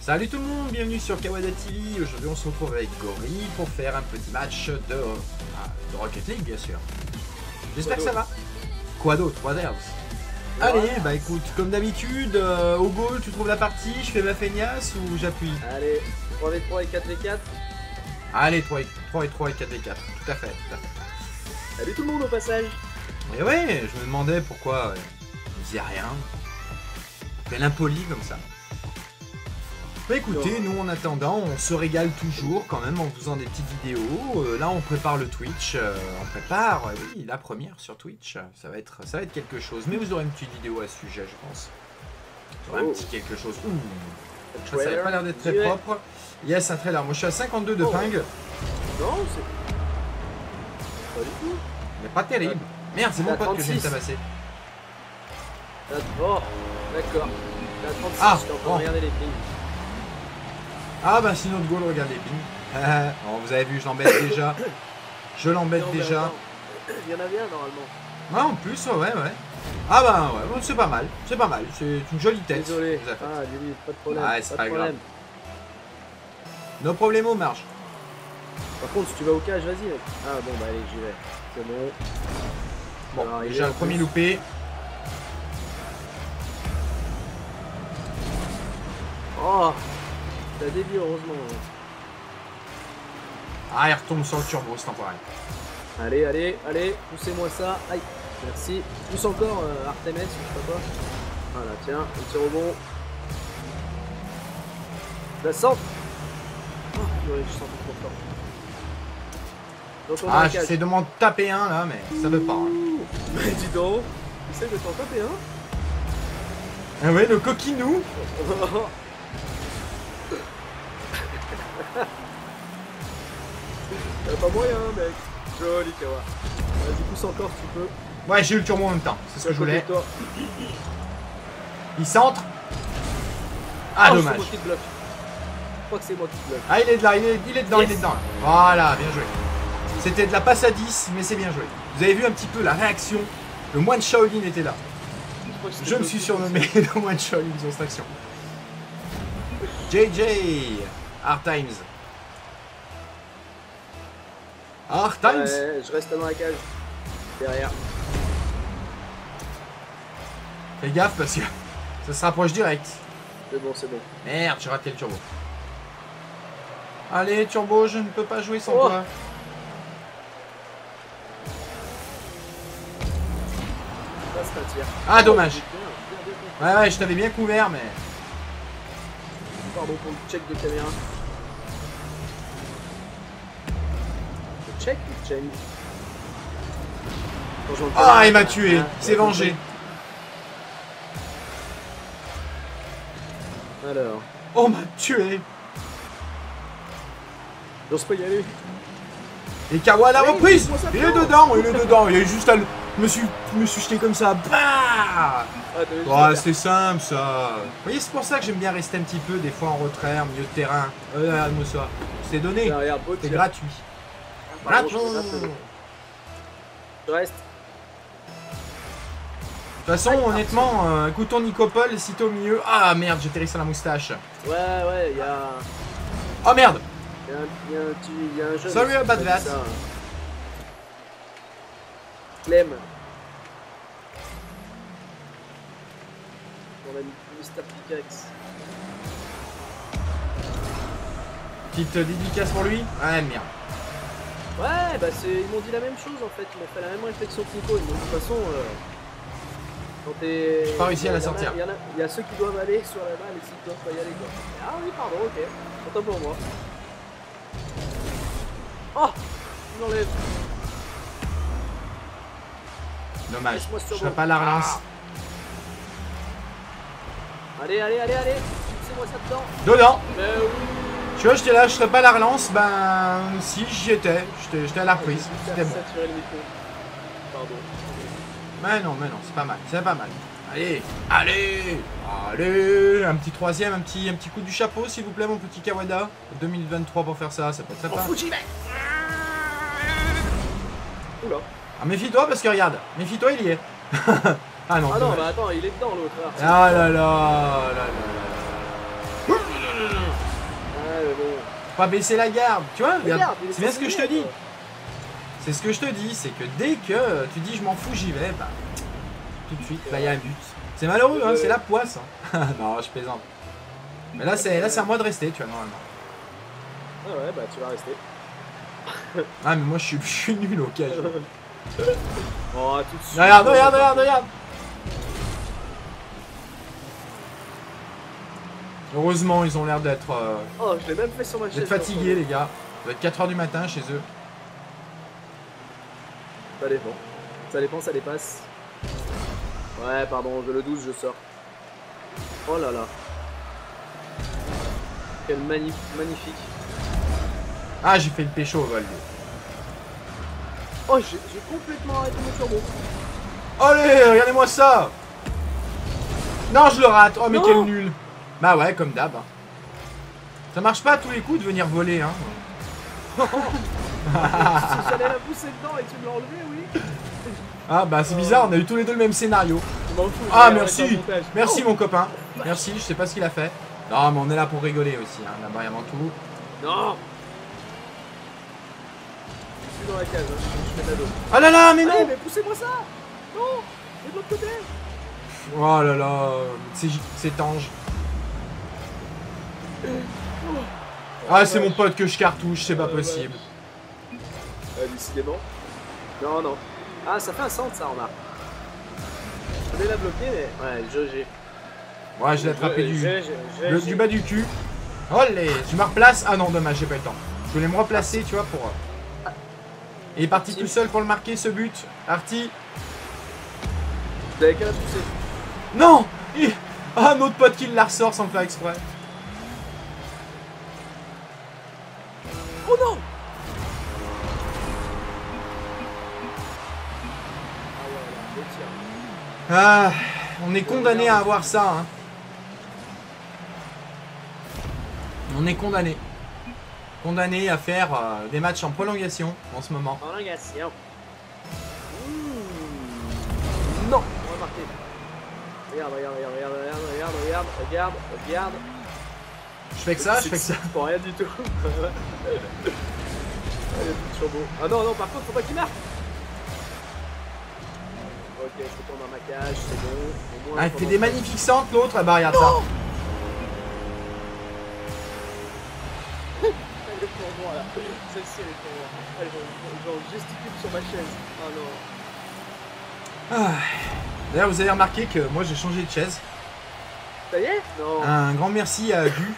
Salut tout le monde, bienvenue sur Kawada TV. Aujourd'hui on se retrouve avec Gori pour faire un petit match de Rocket League bien sûr. J'espère que ça va. Quoi d'autre? What else? Allez, bah écoute, comme d'habitude, au goal tu trouves la partie, je fais ma feignasse ou j'appuie? Allez, 3v3 et 4v4. Allez, 3 et 3 et 4v4, tout à fait, tout à fait. Salut tout le monde au passage. Et ouais, je me demandais pourquoi il disait rien. Fait l'impoli comme ça. Bah écoutez, nous en attendant, on se régale toujours quand même en faisant des petites vidéos. Là on prépare le Twitch, on prépare, oui, la première sur Twitch. Ça va être quelque chose. Mais vous aurez une petite vidéo à ce sujet, je pense. Vous aurez un petit quelque chose. Ouh. Ça n'a pas l'air d'être très propre. Yes, un trailer. Moi je suis à 52 de ping. Non, c'est pas du tout. Mais pas terrible. Merde, c'est mon pote que je viens de tabasser. Oh, d'accord. T'as 36, Ah, je suis en train de regarder les pings. Ah bah sinon de goal, regarde les pings. Bon, vous avez vu, je l'embête déjà. Je l'embête déjà. Il y en avait un normalement. Ah, en plus, ouais. Ah bah ouais, bon, c'est pas mal. C'est pas mal. C'est une jolie tête. Désolé. Vous avez fait. Ah, Lily, pas de problème. Ah, c'est pas de grave. problème. No problemo, marche. Par contre, si tu vas au cage, vas-y. Mec. Ah bon, bah allez, j'y vais. C'est bon. Bon, Alors, il déjà est un en premier plus. loupé. Oh, t'as dévié, heureusement. Ah, il retombe sur le turbo, c'est temporaire. Allez, poussez-moi ça. Aïe, merci. Pousse encore, Artemis, je sais pas quoi. Voilà, tiens, un petit rebond. La centre. Oh, purée, je sens trop fort. Donc on a Ah, un cage. j'essaie de m'en taper un là, mais ça veut pas. Hein. Mais dis donc, essaye de t'en taper un. Ah ouais, le coquinou. Y'a pas moyen, mec. Joli, Kawa. Vas-y, pousse encore si tu peux. Ouais, j'ai eu le turbo en même temps, c'est ce que je voulais. Toi. Il centre. Ah, Oh, dommage. c'est moi qui te bloque. Je crois que c'est moi qui te bloque. Ah, il est là, il est dedans, Yes. il est dedans. Là. Voilà, bien joué. C'était de la passe à 10, mais c'est bien joué. Vous avez vu un petit peu la réaction. Le moine Shaolin était là. crois que c'était Je me bloqué. suis surnommé le moine Shaolin sur cette action. JJ, Hard Times. Hard Times. Ouais, je reste dans la cage. Derrière. Fais gaffe parce que ça se rapproche direct. C'est bon, c'est bon. Merde, j'ai raté le turbo. Allez, turbo, je ne peux pas jouer sans Oh. toi. Là, c'est un tir. Ah, dommage. Bien, bien. Ouais, je t'avais bien couvert, mais... Pardon pour le check de caméra. Le check ou le change? Ah, il m'a tué. Il s'est vengé. Alors, Oh, m'a tué. j'ose pas y aller. Et Kawa à la Oui, reprise. laisse-moi ça Il est faire. dedans, il est dedans. Il est juste à le... Je me suis jeté comme ça. Bah. Ah, t'avais juste Oh, à faire. c'est simple ça. Vous voyez, c'est pour ça que j'aime bien rester un petit peu des fois en retrait, en milieu de terrain. Regarde-moi ça. C'est donné. Tiens, regarde, beau C'est tir. gratuit. Pardon, Gratuit. je fais gratuit. Je reste. De toute façon, honnêtement, écoutons Nicopole, sitôt au milieu. Ah merde, j'ai atterri sur la moustache. Ouais, il y a... Oh merde. Il y a un jeune... Sorry aussi qui about m'a that. dit ça. Clem. On a mis Mr. Pickaxe. Petite dédicace pour lui. Ouais, merde. Ouais, bah ils m'ont dit la même chose en fait, ils m'ont fait la même réflexion que Nico, ils m'ont dit de toute façon, quand t'es... J'ai pas réussi à la sortir. Il y a ceux qui doivent aller sur la balle et ceux qui doivent pas y aller quoi. Ah oui, pardon, ok, autant pour moi. Oh, il m'enlève. Dommage. Laisse-moi sur Je ferai bon. pas la relance. Allez, poussez-moi ça dedans. Dedans. Mais oui. Tu vois, j'étais là, je ferais pas la relance. Ben, si, j'y étais. J'étais à la reprise. C'était bon. Saturer le micro. Pardon. Mais non, c'est pas mal. C'est pas mal. Allez. Un petit troisième, un petit coup du chapeau, s'il vous plaît, mon petit Kawada. 2023 pour faire ça, ça peut être sympa. Oula. Ah, méfie-toi parce que regarde, méfie-toi, il y est. Ah non, Ah non, dommage. bah attends, il est dedans l'autre. Ah là là là là là là. mais bon. Pas baisser la garde, tu vois, Regarde, c'est bien ce que je te dis. C'est ce que je te dis, c'est que dès que tu dis je m'en fous, j'y vais, bah, tout de suite, là il y a un but. C'est malheureux, hein, c'est la poisse. Hein. Non, je plaisante. Mais là c'est à moi de rester, tu vois, normalement. Ah ouais, bah tu vas rester. Ah mais moi je suis nul au cage. Oh, tout de suite. Regarde. Heureusement, ils ont l'air d'être Oh, je l'ai même fait sur ma chaise. fatigués, les gars. Ça doit être 4 h du matin chez eux. Ça dépend. Ça dépasse. Ouais, pardon, le 12, je sors. Oh là là. Quel magnifique. Ah, j'ai fait le pécho au vol. Oh, j'ai complètement arrêté mon turbo. Allez, regardez-moi ça. Non, je le rate. Oh, mais Non. quel nul. Bah ouais, comme d'hab. Ça marche pas à tous les coups de venir voler, hein. J'allais la pousser dedans et tu me l'as enlevé, oui. Ah bah c'est bizarre, on a eu tous les deux le même scénario. Je m'en fous. Ah je vais merci, arrêter le montage. merci mon copain. Merci, je sais pas ce qu'il a fait. Non mais on est là pour rigoler aussi, hein, d'abord et avant tout. Non. Je suis dans la cage, hein. Je fais de la dos. Oh là là, mais Allez, non. mais poussez-moi ça. Non. Et de l'autre côté. Oh là là, c'est Tange. Ah c'est mon pote que je cartouche, c'est pas possible. Décidément. Non, non. Ah, ça fait un centre, ça, remarque. Je voulais la bloquer, mais... Ouais, j'ai... Ouais, je l'ai attrapé J'ai du bas du cul. Allez, je me replace. Ah non, dommage, j'ai pas le temps. Je voulais me replacer, tu vois, pour... Il est parti tout seul pour le marquer, ce but. Arty. Vous avez qu'à la pousser. Non. Ah, notre pote qui la ressort sans le faire exprès. Oh non. Ah, on est condamné à avoir ça, hein. On est condamné. Condamné à faire des matchs en prolongation en ce moment. Prolongation. Non, on va marquer. Regarde. Je fais que ça, je fais que ça. Pour rien du tout. Allez, turbo. Ah non, par contre, faut pas qu'il marque. Ok, je retourne dans ma cage, c'est bon. Au moins, Ah, il fait des magnifiques centres, l'autre. Ah bah, regarde ça. Elle est pour moi là. Celle-ci elle est pour moi. Allez, je gesticule sur ma chaise. Oh non. Ah. D'ailleurs, vous avez remarqué que moi j'ai changé de chaise. Ça y est? Non. Un grand merci à Gu.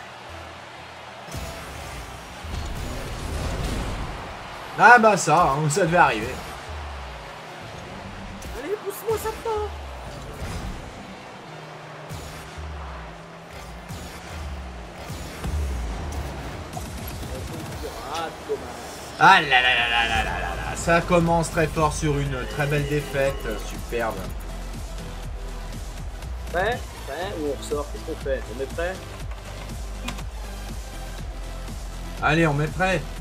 Ah bah ça, hein, ça devait arriver. Allez, pousse-moi ça dedans. Ah, dommage. Ah là là là là là là là, ça commence très fort sur une très belle défaite, superbe. Prêt ou on ressort? Qu'est-ce qu'on fait? On est prêt? Allez, on met prêt.